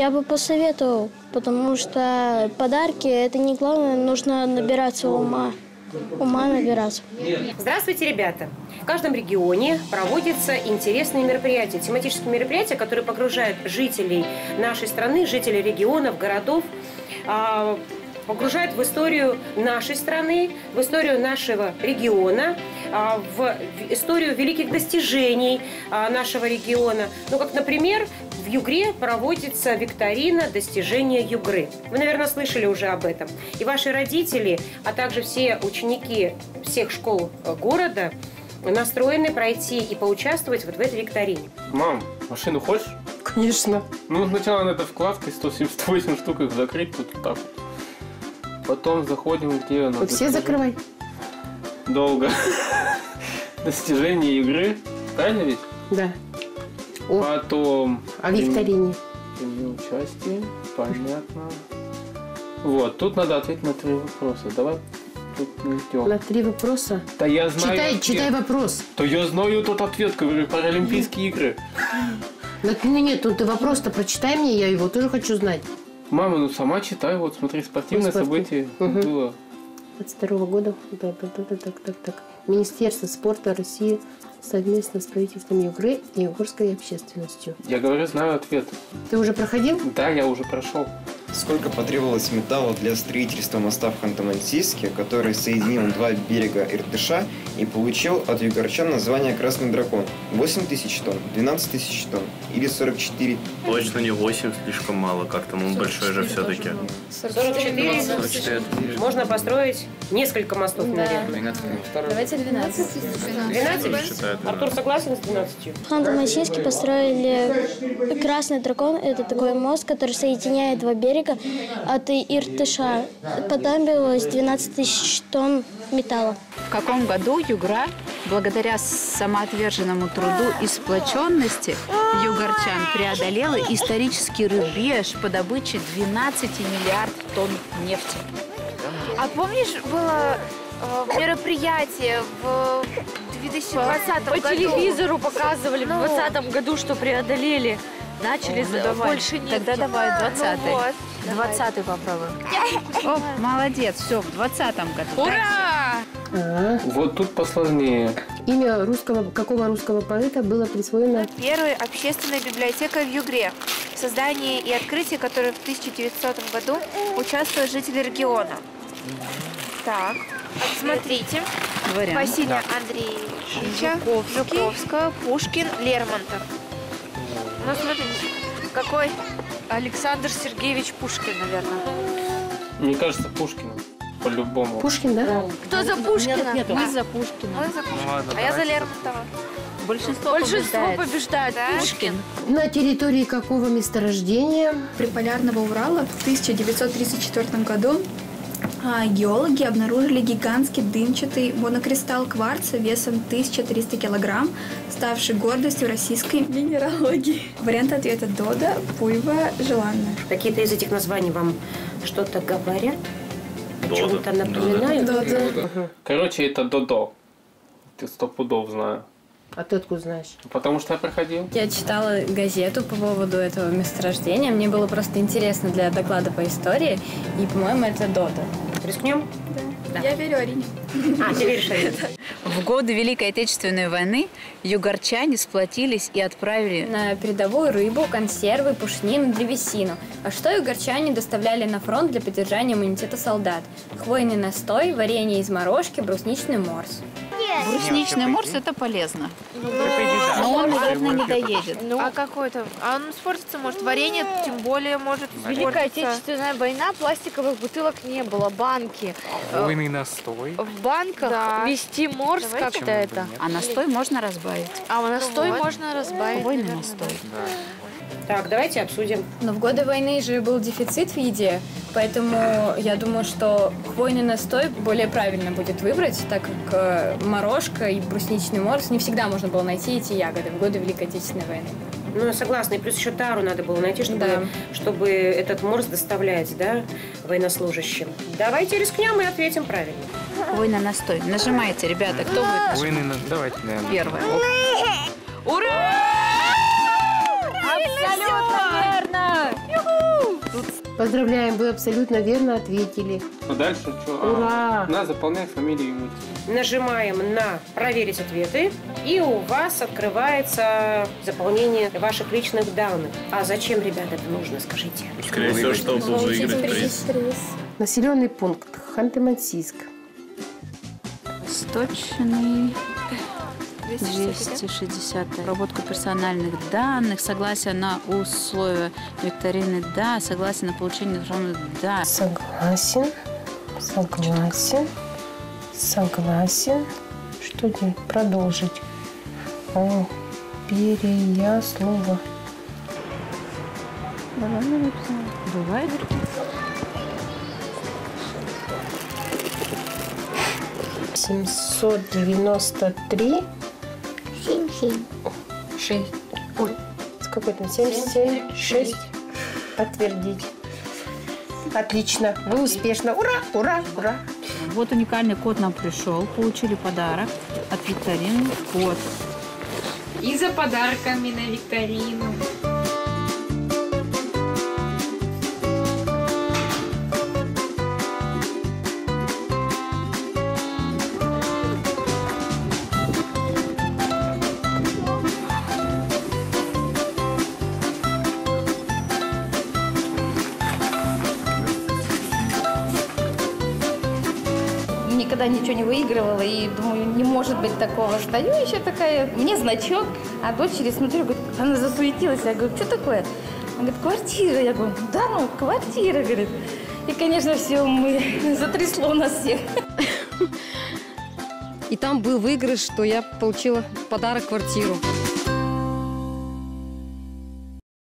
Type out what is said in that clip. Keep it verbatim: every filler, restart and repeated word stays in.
Я бы посоветовал, потому что подарки – это не главное, нужно набираться ума. Ума набираться. Здравствуйте, ребята! В каждом регионе проводятся интересные мероприятия, тематические мероприятия, которые погружают жителей нашей страны, жителей регионов, городов, погружают в историю нашей страны, в историю нашего региона, в историю великих достижений нашего региона. Ну, как, например, в Югре проводится викторина «Достижения Югры». Вы, наверное, слышали уже об этом. И ваши родители, а также все ученики всех школ города настроены пройти и поучаствовать вот в этой викторине. Мам, машину хочешь? Конечно. Ну, сначала надо вкладкой сто семьдесят восемь штук их закрыть вот так вот. Потом заходим, где надо. Все закрывай. Долго. Достижение игры. Правильно ведь? Да. О, потом... О викторине. Участие. Понятно. Вот, тут надо ответить на три вопроса. Давай тут найдем. На три вопроса? Да я знаю... Читай, ответ. читай вопрос. Да я знаю тот ответ, говорю, Паралимпийские игры. Ну нет, ну ты вопрос-то прочитай мне, я его тоже хочу знать. Мама, ну сама читай, вот смотри, спортивное Спорт... событие угу. было. двадцать второго года. Так, так, так, так. Министерство спорта России совместно с правительством Югры и югорской общественностью. Я говорю, знаю ответ. Ты уже проходил? Да, я уже прошел. Сколько потребовалось металла для строительства моста в Ханты-Мансийске, который соединил два берега Иртыша и получил от югорчан название «Красный дракон»? восемь тысяч тонн, двенадцать тысяч тонн или сорок четыре? Точно не восемь, слишком мало как-то, ну большой же все-таки. сорок четыре. сорок четыре. Можно построить несколько мостов, да. Наверное. Давайте двенадцать. двенадцать? Артур согласен с двенадцатью? В Ханты-Мансийске построили «Красный дракон». Это такой мост, который соединяет два берега от Иртыша. Понадобилось двенадцать тысяч тонн металла. В каком году Югра, благодаря самоотверженному труду и сплоченности югорчан, преодолела исторический рубеж по добыче двенадцати миллиардов тонн нефти? А помнишь, было э, мероприятие в две тысячи двадцатом году? По телевизору показывали ну, в двадцатом году, что преодолели. Начали О, ну давай. больше нефти. Тогда давай двадцатый. Ну вот. двадцатый попробуем. О, молодец, все, в двадцатом году. Ура! А-а-а. Вот тут посложнее. Имя русского, какого русского поэта было присвоено? Первая общественная библиотека в Югре. В создании и открытии которой в тысяча девятисотом году участвовали жители региона. Так, смотрите. Вариант. Василия Да. Андреевича, Жуковского, Пушкин, Лермонтов. Ну, смотрите, какой? Александр Сергеевич Пушкин, наверное. Мне кажется, Пушкина. По-любому. Пушкин, да? Кто за Пушкина? Нет, мы за Пушкина. Мы за Пушкина. Ну, ладно, а я за давайте. Лермонтова. Большинство, Большинство побеждает. побеждает. Да? Пушкин. На территории какого месторождения? Приполярного Урала в тысяча девятьсот тридцать четвёртом году геологи обнаружили гигантский дымчатый монокристалл кварца весом тысяча триста килограмм, ставший гордостью российской минералогии. Вариант ответа: Дода, Пуйва, Желанная. Какие-то из этих названий вам что-то говорят? Дода. Чем-то напоминают? Дода. Короче, это Додо. Ты сто пудов знаю. А ты откуда знаешь? Потому что я проходил. Я читала газету по поводу этого месторождения. Мне было просто интересно для доклада по истории. И, по-моему, это Дода. Рискнем? Да. Я верю Арине. А, ты веришь Арине? В годы Великой Отечественной войны югорчане сплотились и отправили На передовую рыбу, консервы, пушнину, древесину. А что югорчане доставляли на фронт для поддержания иммунитета солдат? Хвойный настой, варенье из морожки, брусничный морс. брусничный морс, это полезно. Но он, наверное, не доедет. Ну, а какой-то? А он испортится, может, варенье, тем более может Великая испортиться. Отечественная война, пластиковых бутылок не было, банки. Хвойный настой. В банках Да. вести морс Давайте. как-то это. А настой можно разбавить. А настой Вот. можно разбавить. Хвойный наверное. настой. Так, давайте обсудим. Но в годы войны же был дефицит в еде, поэтому я думаю, что хвойный настой более правильно будет выбрать, так как э, морожка и брусничный морс не всегда можно было найти эти ягоды в годы Великой Отечественной войны. Ну, я согласна. И плюс еще тару надо было найти, чтобы, Да. чтобы этот морс доставлять, да, военнослужащим. Давайте рискнем и ответим правильно. Хвойный настой. Нажимайте, ребята, кто будет Хвойный на... Давайте, наверное. первый? Ура! Абсолютно верно! тут... Поздравляем, вы абсолютно верно ответили. А дальше что? Ура! А, надо заполнять фамилию и имя. Нажимаем на «Проверить ответы», и у вас открывается заполнение ваших личных данных. А зачем, ребята, это нужно, скажите? Скорее всего, чтобы выиграть приз. Населенный пункт Ханты-Мансийск. Сточный двести шестьдесят. Обработку персональных данных, согласие на условия викторины, да, согласие на получение информации, да. Согласен, согласен, согласен. Что делать? Продолжить. О, перея слово. Бывает. семьсот девяносто три. Семь, семь. Шесть. Ой, сколько там? Семь, семь, шесть. Подтвердить. Отлично. Вы успешно. Ура, ура, ура. Вот уникальный код нам пришел. Получили подарок от викторины. Код. И за подарками на викторину. Никогда ничего не выигрывала, и думаю, не может быть такого. Стою еще такая, мне значок, а дочери смотрю, говорит, она засуетилась. Я говорю, что такое? Она говорит, квартира. Я говорю, да, ну, квартира, говорит. И, конечно, все, мы затрясло у нас всех. И там был выигрыш, что я получила в подарок квартиру.